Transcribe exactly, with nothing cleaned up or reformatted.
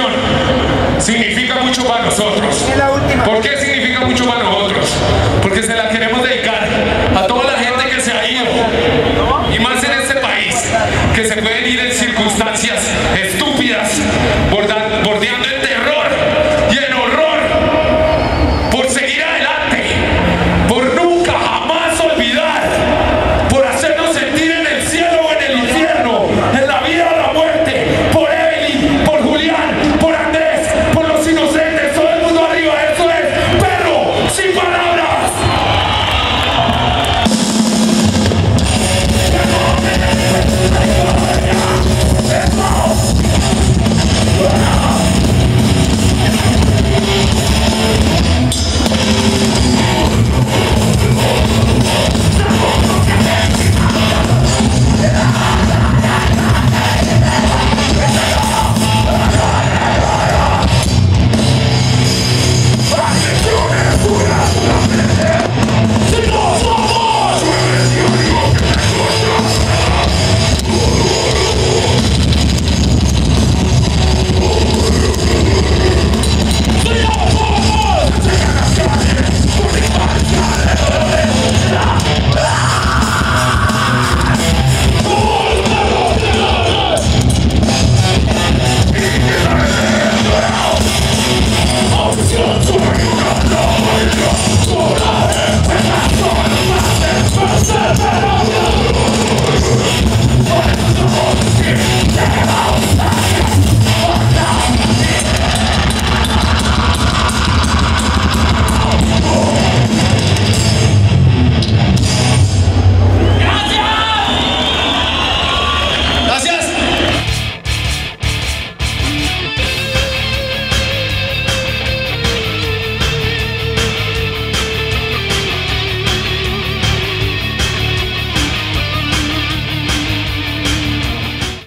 canción significa mucho para nosotros. ¿Por qué significa mucho para nosotros? Porque se la queremos dedicar a toda la gente que se ha ido, y más en este país, que se pueden ir en circunstancias estúpidas, borda- bordeando el terror y el horror, por seguir adelante, por nunca jamás olvidar, por hacernos sentir en el cielo o en el infierno, en la vida o la muerte, por Evelyn, por Julián, por Andrés, por los inocentes, todo el mundo arriba. Eso es Perro Sin Palabras. I'm